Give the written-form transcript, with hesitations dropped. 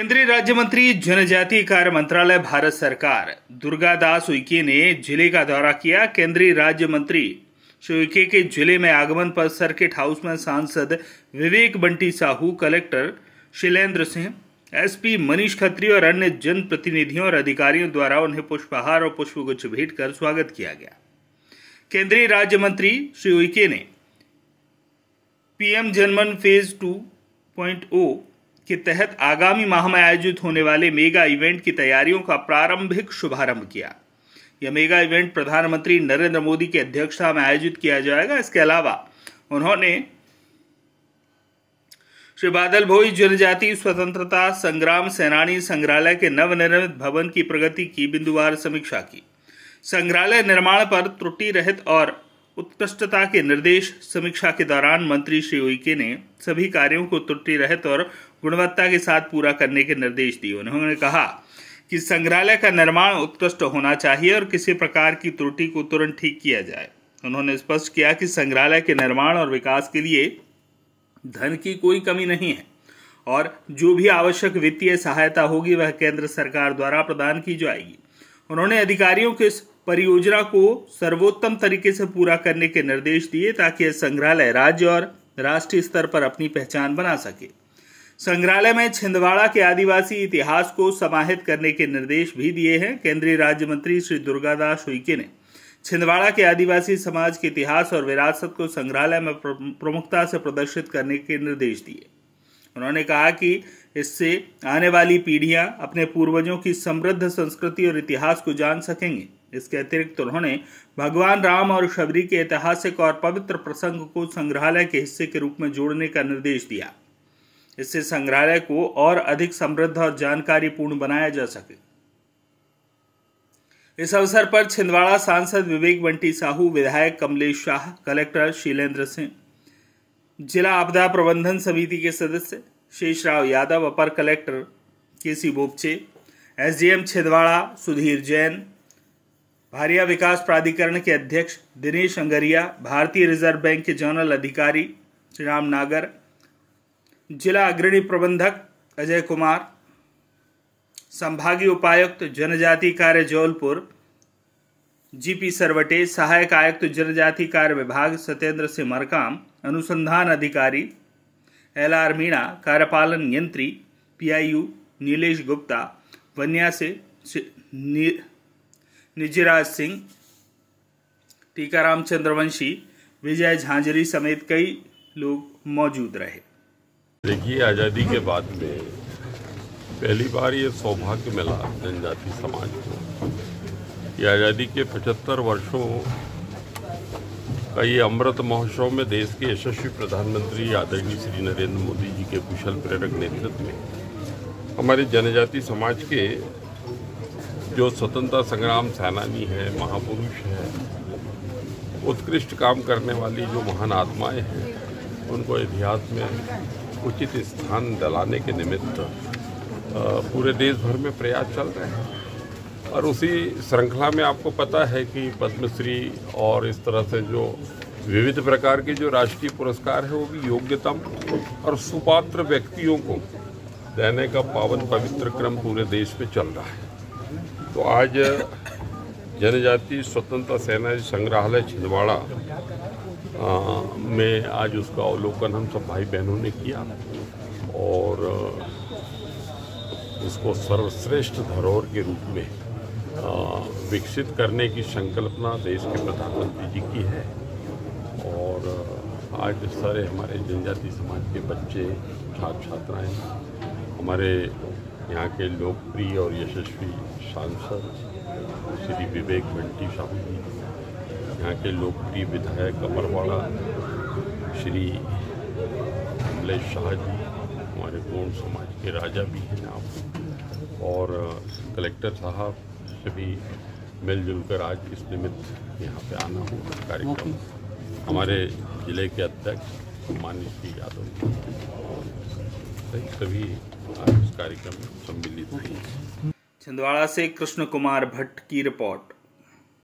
केंद्रीय राज्य मंत्री जनजातीय कार्य मंत्रालय भारत सरकार दुर्गादास उइके ने जिले का दौरा किया। केंद्रीय राज्य मंत्री श्री उइके के जिले में आगमन पर सर्किट हाउस में सांसद विवेक बंटी साहू, कलेक्टर शैलेंद्र सिंह, एसपी मनीष खत्री और अन्य जनप्रतिनिधियों और अधिकारियों द्वारा उन्हें पुष्पहार और पुष्पगुच्छ भेंट कर स्वागत किया गया। केंद्रीय राज्य मंत्री श्री उइके ने पीएम जनमन फेज 2.0 के तहत आगामी माह में आयोजित होने वाले मेगा इवेंट की तैयारियों का प्रारंभिक शुभारंभ किया। यह मेगा इवेंट प्रधानमंत्री नरेंद्र मोदी की अध्यक्षता में आयोजित किया जाएगा। इसके अलावा उन्होंने श्री बादल भोई जनजातीय स्वतंत्रता संग्राम सेनानी संग्रहालय के नवनिर्मित भवन की प्रगति की बिंदुवार समीक्षा की। संग्रहालय निर्माण पर त्रुटि रहित और उत्कृष्टता के निर्देश। समीक्षा के दौरान मंत्री श्री उइके ने सभी कार्यों को त्रुटि रहित और गुणवत्ता के साथ पूरा करने के निर्देश दिए। उन्होंने कहा कि संग्रहालय का निर्माण उत्कृष्ट होना चाहिए और किसी प्रकार की त्रुटि को तुरंत ठीक किया जाए। उन्होंने स्पष्ट किया कि संग्रहालय के निर्माण और विकास के लिए धन की कोई कमी नहीं है और जो भी आवश्यक वित्तीय सहायता होगी वह केंद्र सरकार द्वारा प्रदान की जाएगी। उन्होंने अधिकारियों को इस परियोजना को सर्वोत्तम तरीके से पूरा करने के निर्देश दिए ताकि यह संग्रहालय राज्य और राष्ट्रीय स्तर पर अपनी पहचान बना सके। संग्रहालय में छिंदवाड़ा के आदिवासी इतिहास को समाहित करने के निर्देश भी दिए हैं। केंद्रीय राज्य मंत्री श्री दुर्गादास उइके ने छिंदवाड़ा के आदिवासी समाज के इतिहास और विरासत को संग्रहालय में प्रमुखता से प्रदर्शित करने के निर्देश दिए। उन्होंने कहा कि इससे आने वाली पीढ़ियां अपने पूर्वजों की समृद्ध संस्कृति और इतिहास को जान सकेंगे। इसके अतिरिक्त उन्होंने भगवान राम और शबरी के ऐतिहासिक और पवित्र प्रसंग को संग्रहालय के हिस्से के रूप में जोड़ने का निर्देश दिया। इससे संग्रहालय को और अधिक समृद्ध और जानकारीपूर्ण बनाया जा सके। इस अवसर पर छिंदवाड़ा सांसद विवेक बंटी साहू, विधायक कमलेश शाह, कलेक्टर शैलेंद्र सिंह, जिला आपदा प्रबंधन समिति के सदस्य शेषराव यादव, अपर collector KC Bopche, SDM Chhindwara Sudhir Jain, Bharia विकास प्राधिकरण के अध्यक्ष दिनेश अंगरिया, भारतीय रिजर्व बैंक के जनरल अधिकारी श्रीराम नागर, जिला अग्रणी प्रबंधक अजय कुमार, संभागीय उपायुक्त जनजातीय कार्य जौलपुर जीपी सरवटे, सहायक आयुक्त जनजातीय कार्य विभाग सत्येंद्र सिंह मरकाम, अनुसंधान अधिकारी एलआर मीणा, कार्यपालन यंत्री पीआईयू नीलेश गुप्ता, वन्या से निजिराज सिंह, टीकाराम चंद्रवंशी, विजय झांझरी समेत कई लोग मौजूद रहे। देखिए, आज़ादी के बाद में पहली बार ये सौभाग्य मिला जनजाति समाज को कि आज़ादी के 75 वर्षों का ये अमृत महोत्सव में देश के यशस्वी प्रधानमंत्री आदरणीय श्री नरेंद्र मोदी जी के कुशल प्रेरक नेतृत्व में हमारे जनजाति समाज के जो स्वतंत्रता संग्राम सेनानी है, महापुरुष है, उत्कृष्ट काम करने वाली जो महान आत्माएं हैं, उनको इतिहास में उचित स्थान दिलाने के निमित्त पूरे देश भर में प्रयास चल रहे हैं। और उसी श्रृंखला में आपको पता है कि पद्मश्री और इस तरह से जो विविध प्रकार के जो राष्ट्रीय पुरस्कार है वो भी योग्यतम और सुपात्र व्यक्तियों को देने का पावन पवित्र क्रम पूरे देश में चल रहा है। तो आज जनजातीय स्वतंत्रता सेनानी संग्रहालय छिंदवाड़ा में आज उसका अवलोकन हम सब भाई बहनों ने किया और उसको सर्वश्रेष्ठ धरोहर के रूप में विकसित करने की संकल्पना देश के प्रधानमंत्री जी की है। और आज सारे हमारे जनजाति समाज के बच्चे, छात्र छात्राएं, हमारे यहाँ के लोकप्रिय और यशस्वी सांसद श्री विवेक बंटी साहू जी, यहाँ के लोकप्रिय विधायक अमरवाड़ा श्री कमलेश शाह जी, हमारे गोंड समाज के राजा भी हैं आप, और कलेक्टर साहब सभी मिलजुल कर आज इस निमित्त यहाँ पे आना हुआ कार्यक्रम। हमारे जिले के अध्यक्ष माननीय श्री यादव सभी आज इस कार्यक्रम में सम्मिलित हुए। छिंदवाड़ा से कृष्ण कुमार भट्ट की रिपोर्ट।